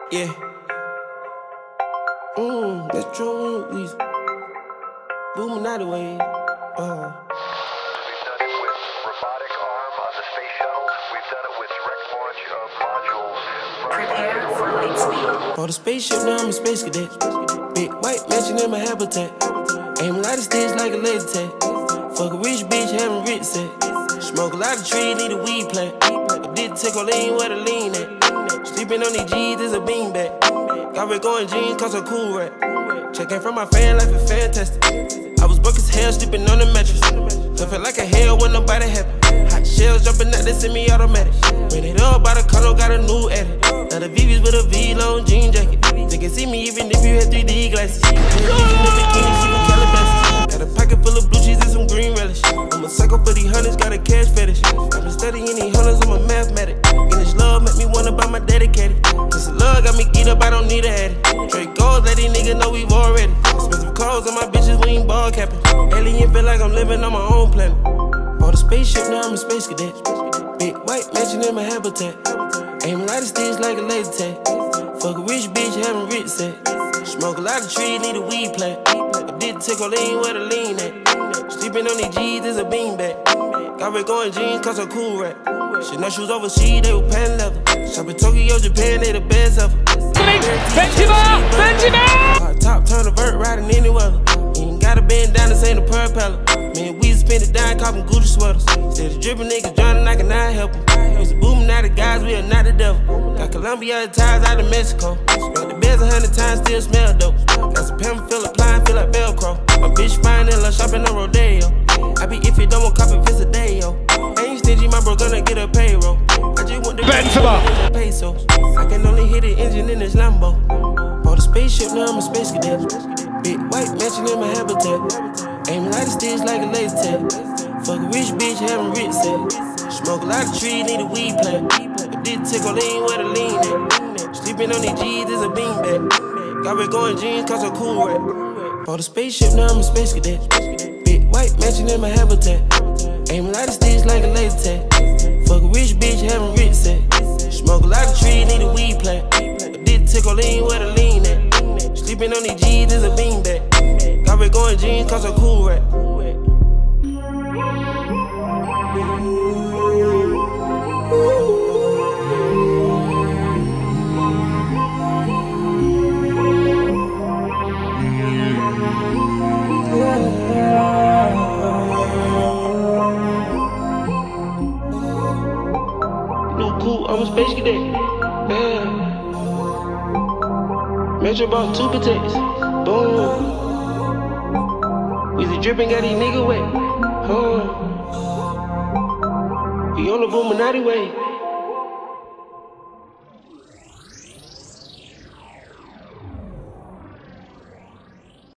Yeah. That's true. We booming out the way. We've done it with robotic arm on the space shuttle. We've done it with direct launch of modules. Prepare for light speed. For the spaceship, now I'm a space cadet. Big white mansion in my habitat. Aim a lot of sticks like a laser tag. Fuck a rich bitch, having rich set. Smoke a lot of trees, need a weed plant. I did take a lean where the lean at. Sleeping on these G's is a beanbag. Got red going jeans, cause I'm cool rap. Checking from my fan life is fantastic. I was broke as hell, sleeping on the mattress. I felt like a hell when nobody happy. Hot shells jumping out, they semi-automatic. Ran it up by the condo, got a new edit. Now the VV's with a V-long jean jacket. They can see me even if you had 3D glasses. Even the bikini, she from Calabasas. Got a pocket full of blue cheese and some green relish. I'm a psycho for these hunters, got a cash fetish. I've been studying these hunters, I'm a mathematic. And this love make me wanna buy my dedicated. This love got me geeked up, I don't need a addict. Trade goals, let these niggas know we've already. Expensive clothes on my bitches, we ain't ball capping. Alien feel like I'm living on my own planet. Bought a spaceship, now I'm a space cadet. Big white mansion in my habitat. Aim a lot of sticks like a laser tag. Fuck a rich bitch, having rich set. Smoke a lot of trees, need a weed plant. I did take a lean where the lean at. Sleeping on these G's is a beanbag. Got red going jeans, cause I'm cool rap. Shit, no shoes overseas, they were pan leather. Shop in Tokyo, Japan, they the best ever. Benzema! Top turn the vert, riding any weather. You ain't gotta bend down, this ain't a propeller. Man, we spend it down, copping Gucci sweaters. Said the drippin' niggas drowning, I cannot help them. Used to booming out the guys, we are not the devil. Got Colombia ties out of Mexico. Got the beds 100 times, still smell dope. Got some pimp, feel applying, feel like Velcro. My bitch fine and love shopping on Rodeo. I be if you don't want copy, it's a day, yo. Ain't stingy, my bro gonna get a payroll. I just want the Benzema pesos. I can only hit the engine in this Lambo. Bought a spaceship, now I'm a space cadet. Big white mansion in my habitat. Aim a lot of sticks like a laser tag. Fuck a rich bitch, having rich set. Smoke a lot of trees, need a weed plant. I did take a lean where the lean at. Sleeping on these G's is a beanbag. Got red going jeans, cause I'm cool rap. Bought a spaceship, now I'm a space cadet. Big white mansion in my habitat. Aim a lot of sticks like a laser tag. Fuck a rich bitch, having rich set. Smoke a lot of trees, need a weed plant. I did take a lean where the lean at. Sleeping on these G's is a beanbag. Got red going jeans, cause I'm cool rap. I'm a space cadet. Yeah. Metro bought 2 protectors. Boom. Weezy dripping, got these niggas wet. We on the Boominati way.